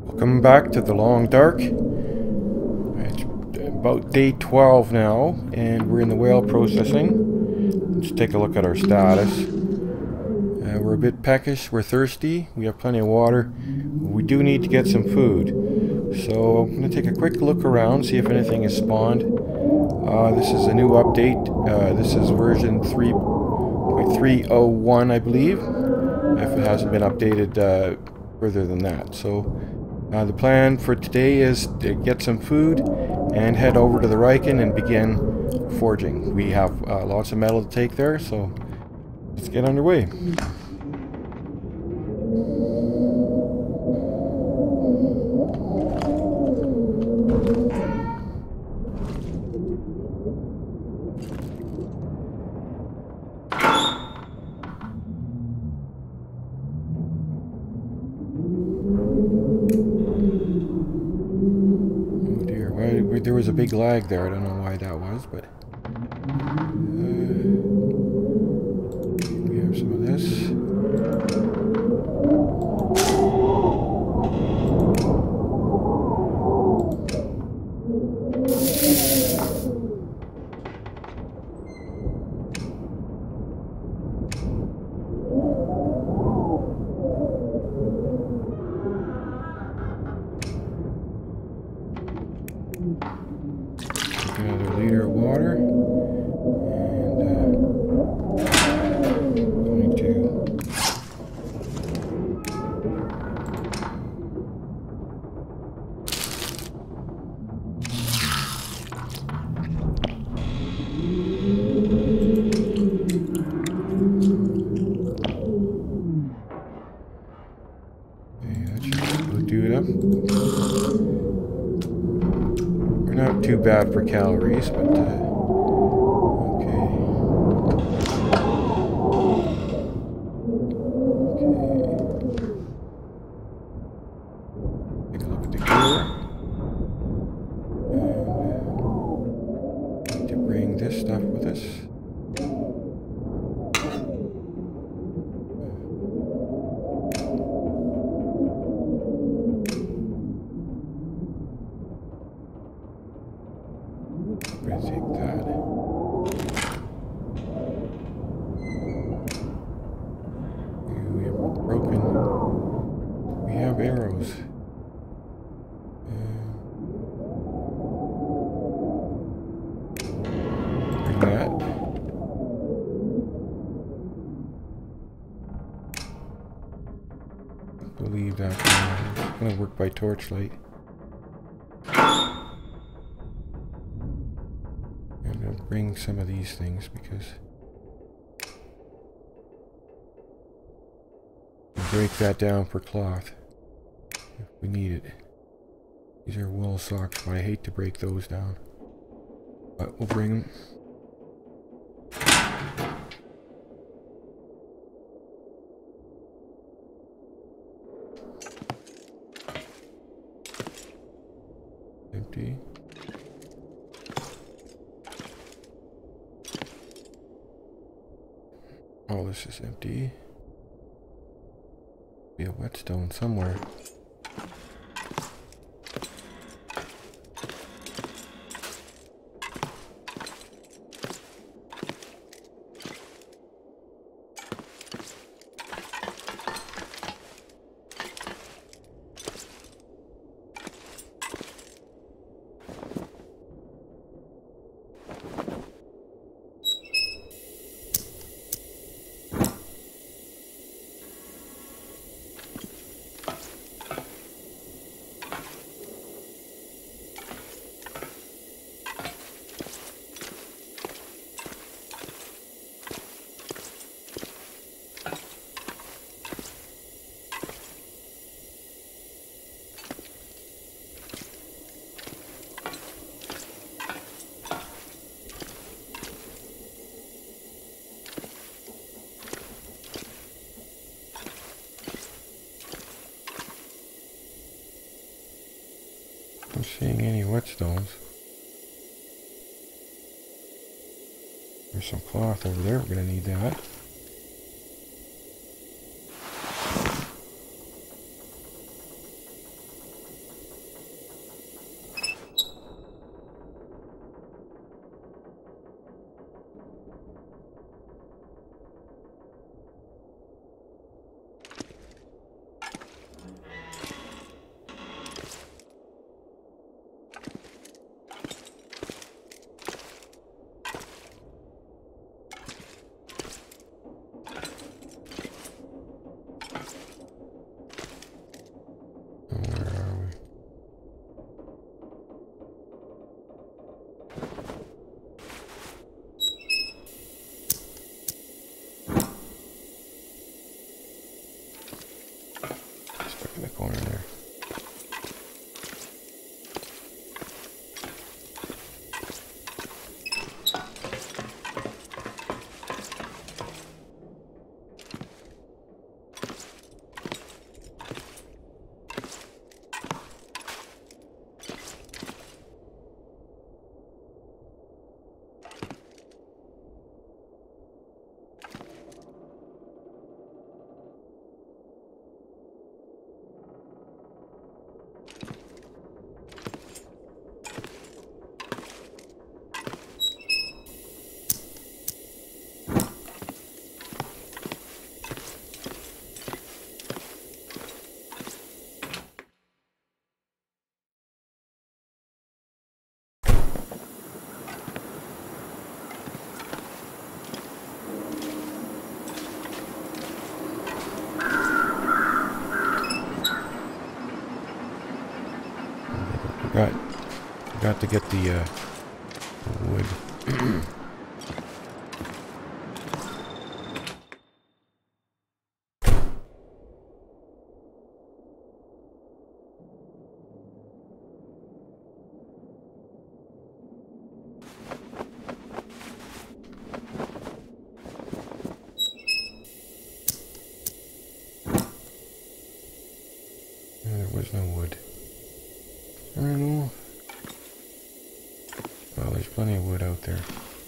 Welcome back to the Long Dark. It's about day 12 now, and we're in the whale processing. Let's take a look at our status. We're a bit peckish, we're thirsty, we have plenty of water. We do need to get some food. So I'm going to take a quick look around, see if anything has spawned. This is a new update. This is version 3.301, I believe, if it hasn't been updated further than that. So the plan for today is to get some food and head over to the Riken and begin forging. We have lots of metal to take there, so let's get underway. There was a big lag there. I don't know why that was, but we have some of this. Another liter of water, and going to that should do it up. Not too bad for calories, but okay. Take a look at the gear. And need to bring this stuff with us. Take that. We have broken. We have arrows. Bring that. I believe that's going to work by torchlight. Bring some of these things because we'll break that down for cloth if we need it. These are wool socks, but I hate to break those down. But we'll bring them. Empty. Oh, this is empty. Be a whetstone somewhere. I'm seeing any whetstones. There's some cloth over there. We're going to need that. in the corner there. Forgot to get the wood. There was no wood. I don't know. Well, there's plenty of wood out there.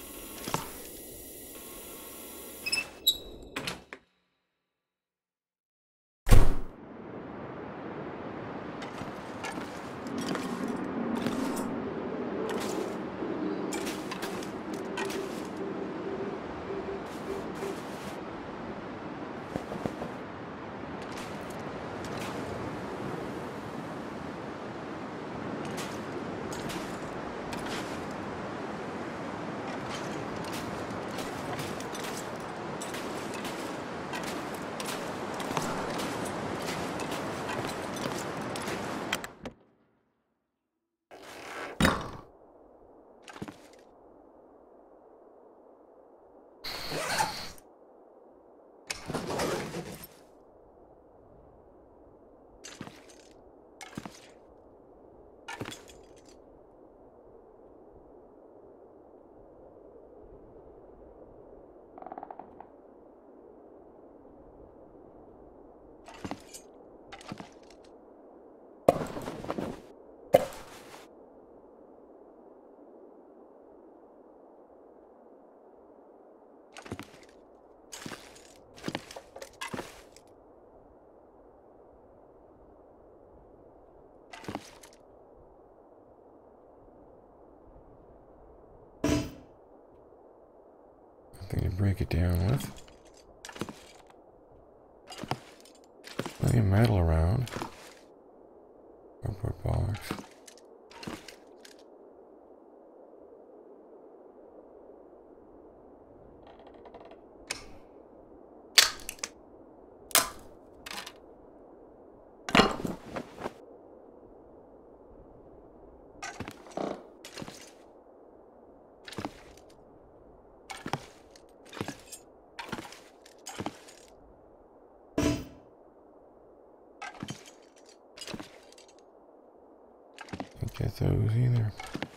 Nothing to break it down with. Plenty of metal around. Cardboard box. Get those either.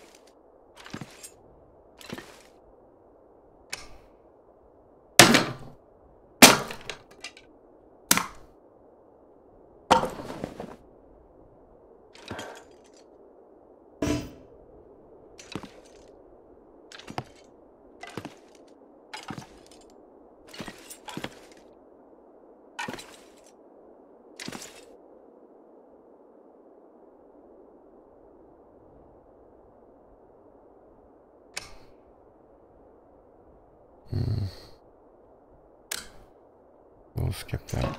We'll skip that.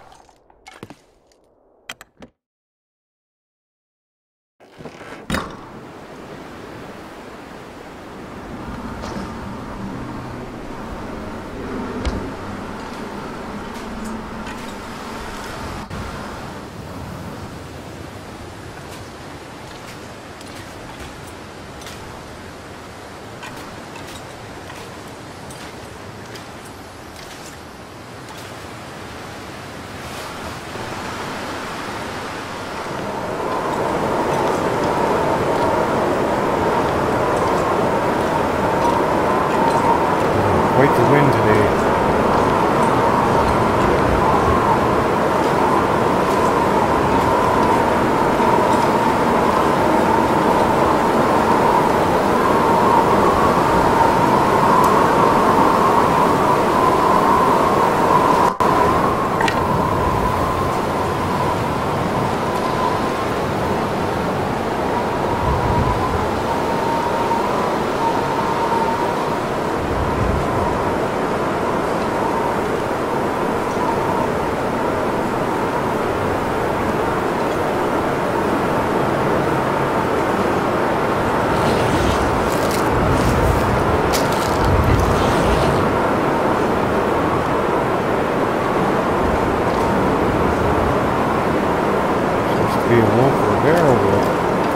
be a wolf or a bear over it.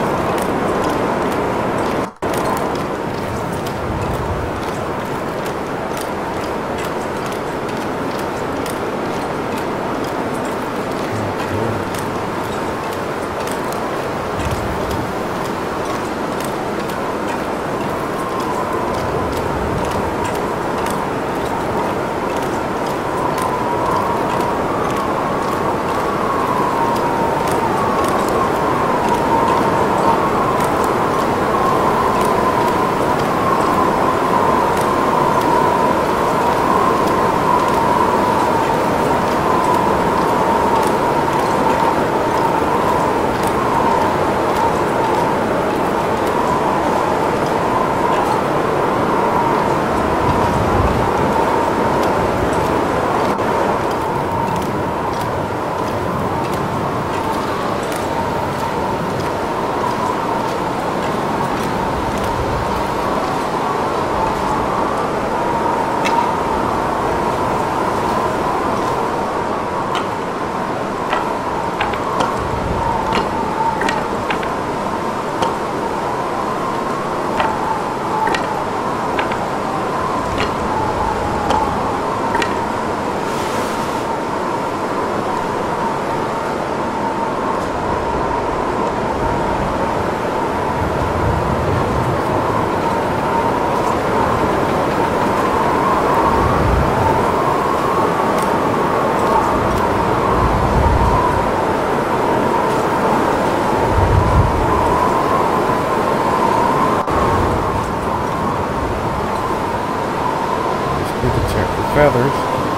Feathers.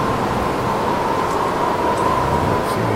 Let's see.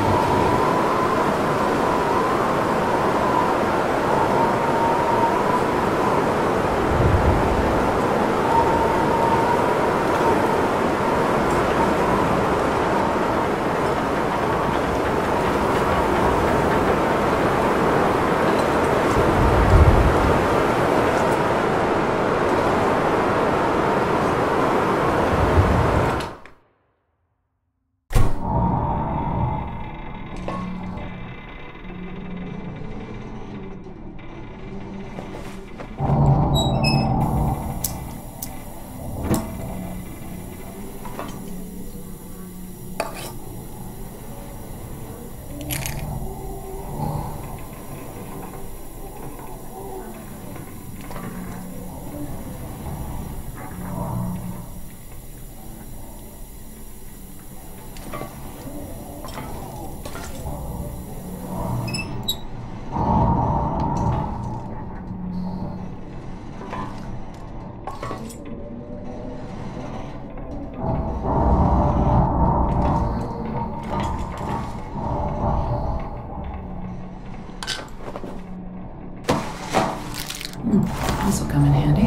This will come in handy.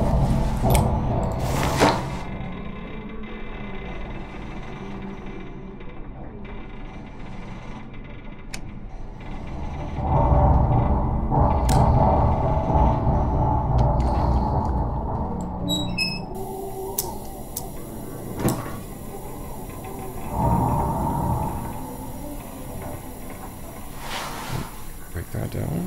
Break that down.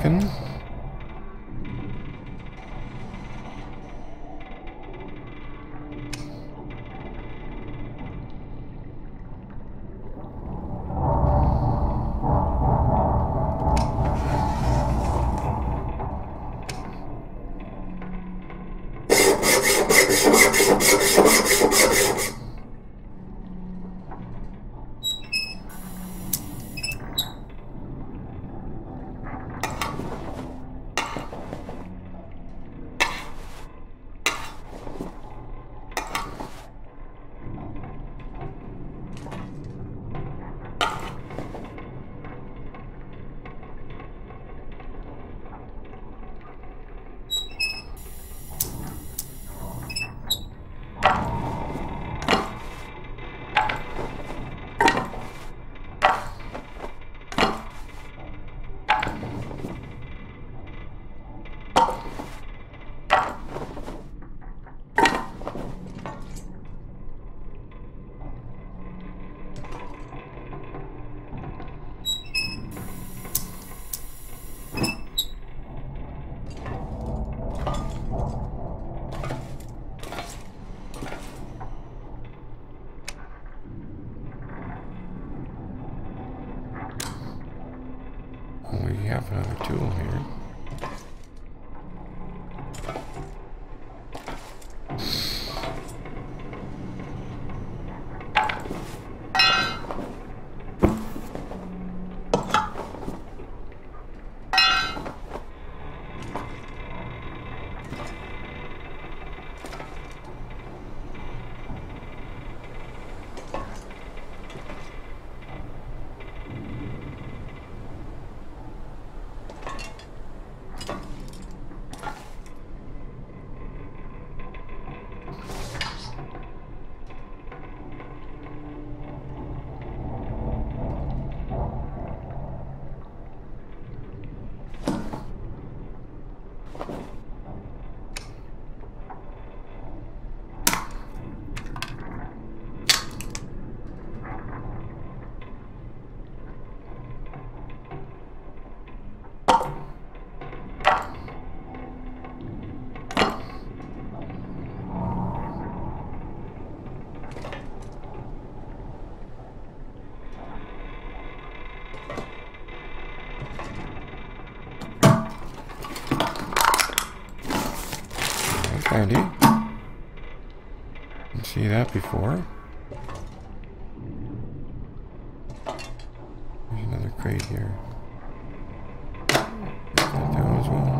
Riken. We have another tool here. Handy. Didn't see that before. There's another crate here. Put that down as well.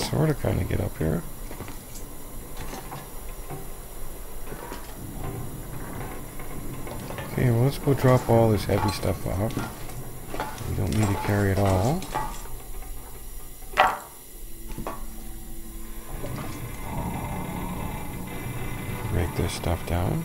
sort of kind of get up here. Okay, well, let's go drop all this heavy stuff off. We don't need to carry it all. Break this stuff down.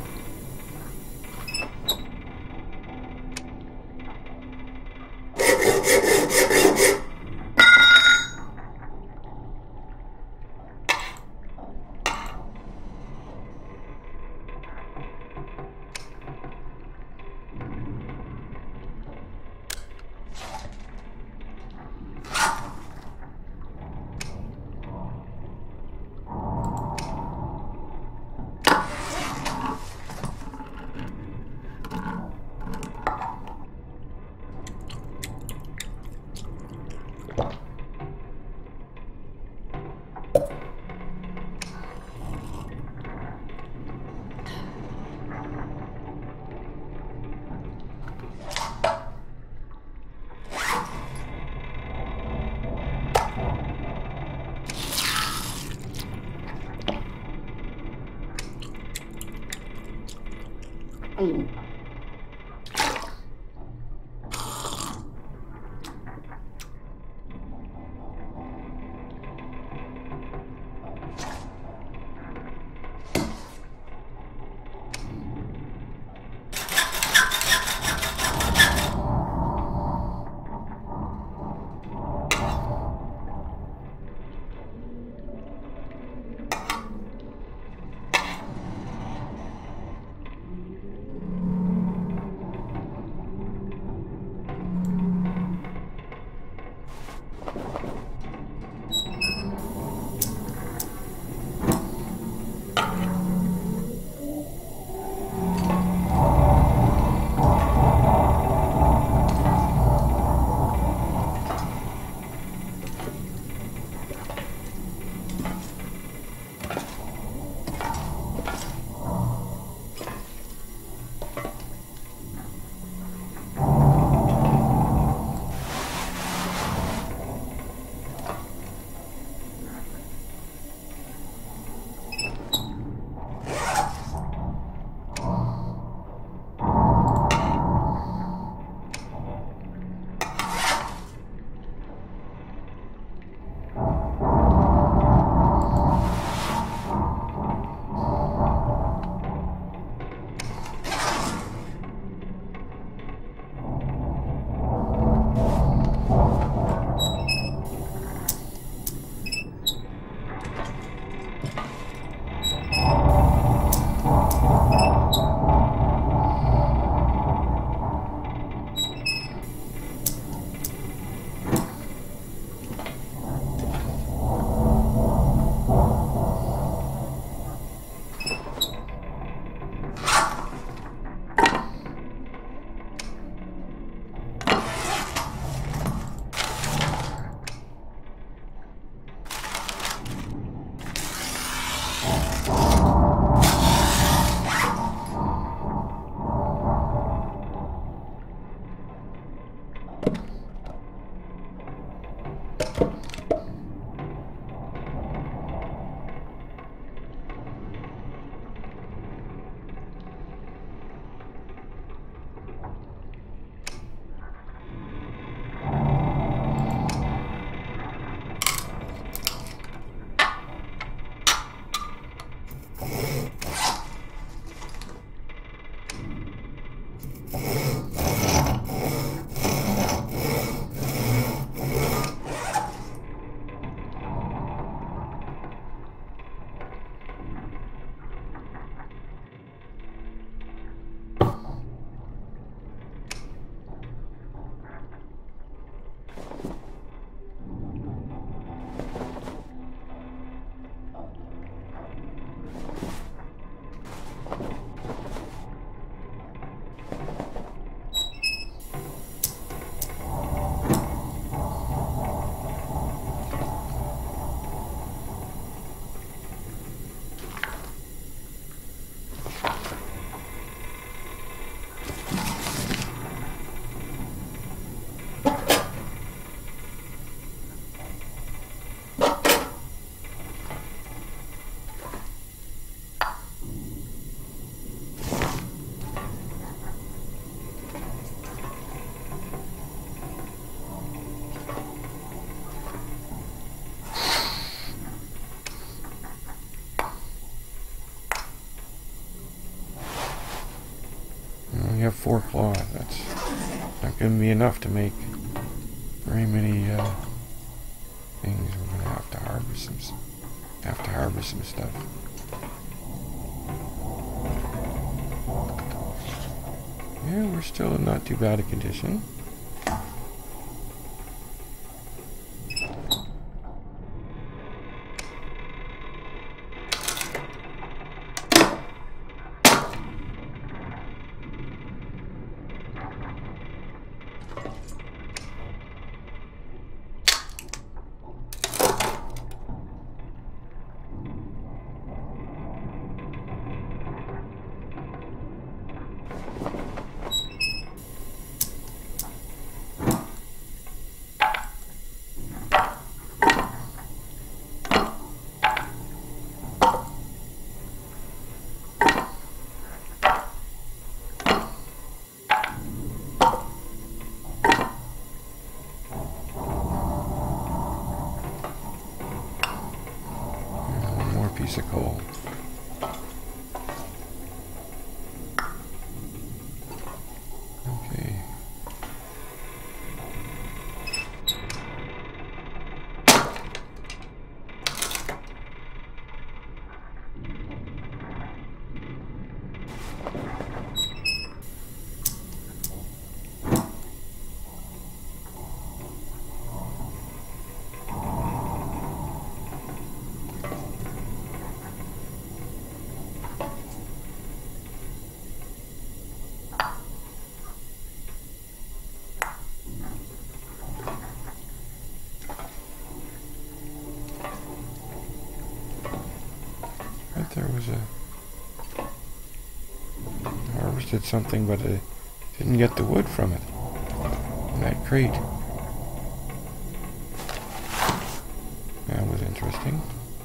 have 4 cloth. That's not going to be enough to make very many things. We're going to have to harvest some stuff. Yeah, we're still in not too bad a condition. Piece of coal. Okay. There was harvested something, but I didn't get the wood from it in that crate. That was interesting.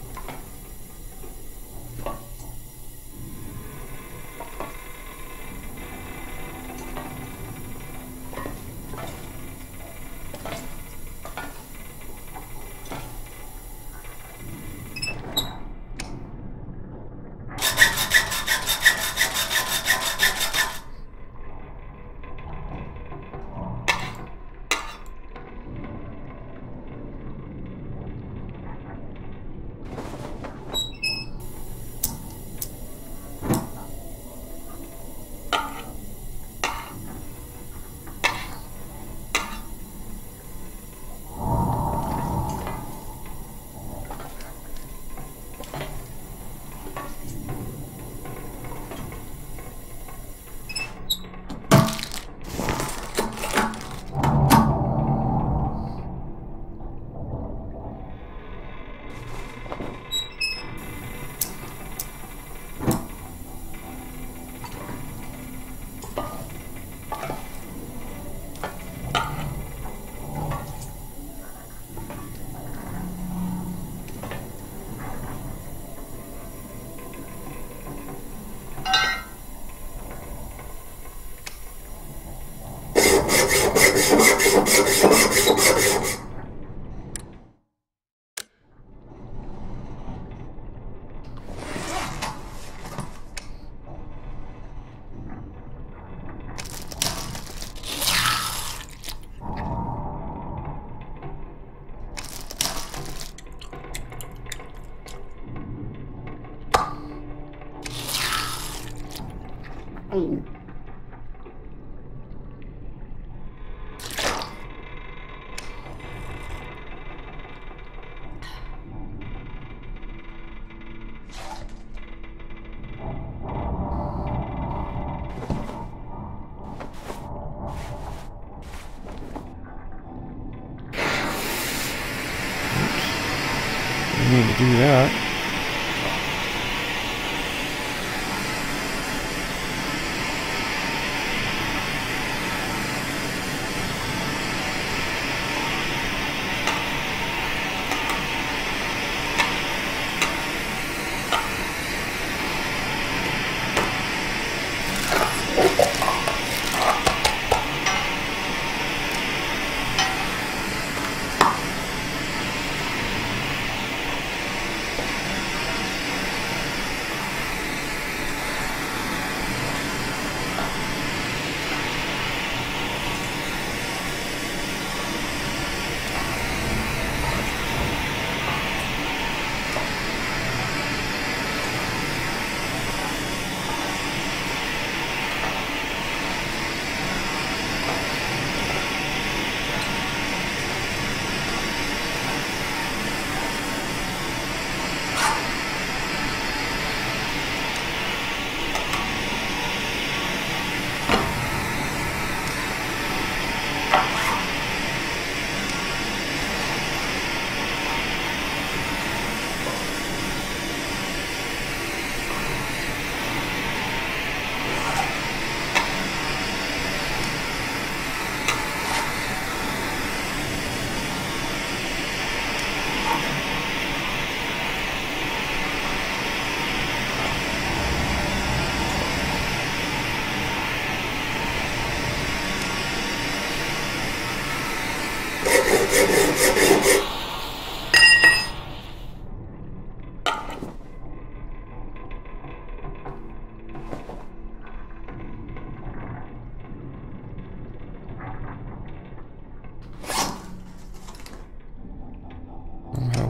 Need to do that.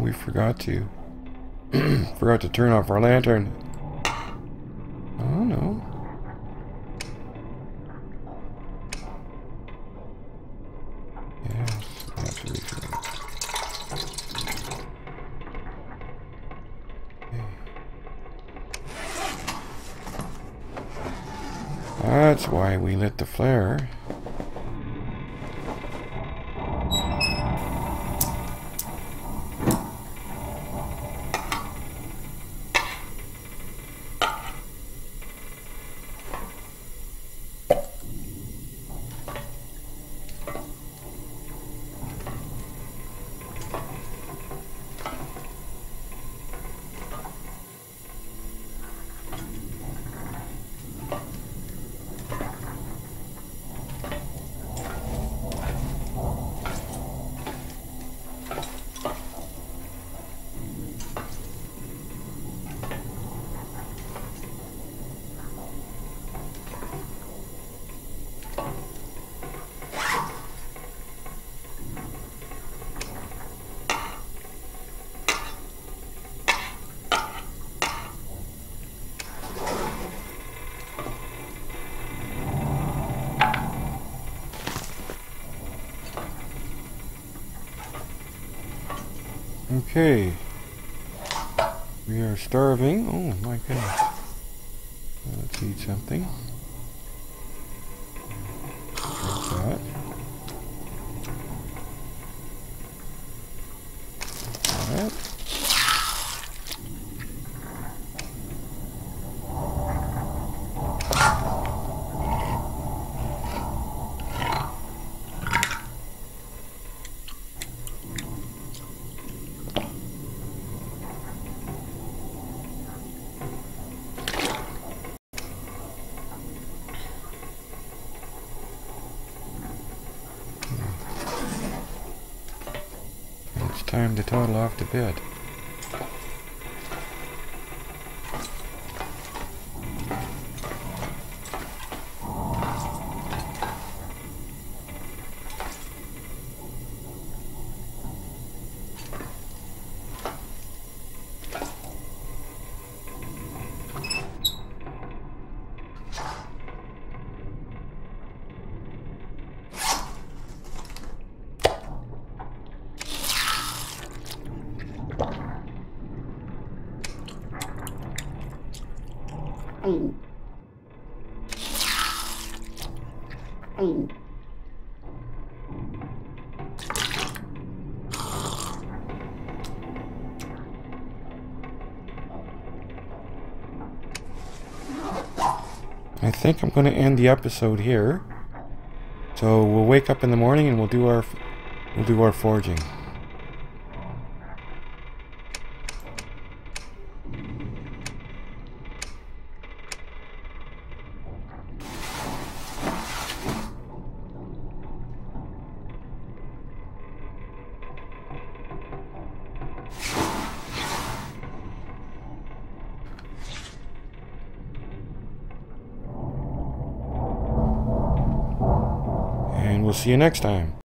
we forgot to. Forgot to turn off our lantern. Oh no. Yes, we have to refill it. Okay. That's why we lit the flare. Okay. We are starving. Oh my goodness. Let's eat something. Drink that. That. It's time to toddle off to bed. I think I'm going to end the episode here. So we'll wake up in the morning and we'll do our forging. And we'll see you next time.